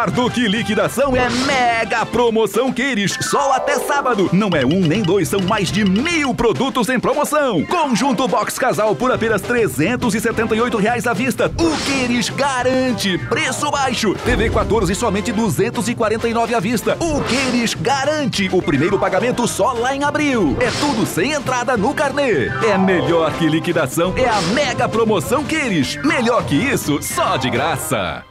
Melhor do que liquidação é mega promoção Queires. Só até sábado. Não é um nem dois, são mais de 1.000 produtos em promoção. Conjunto Box Casal por apenas R$ 378 à vista. O Queires garante preço baixo. TV 14 somente R$ 249 à vista. O Queires garante o primeiro pagamento só lá em abril. É tudo sem entrada no carnê. É melhor que liquidação, é a mega promoção Queires. Melhor que isso, só de graça.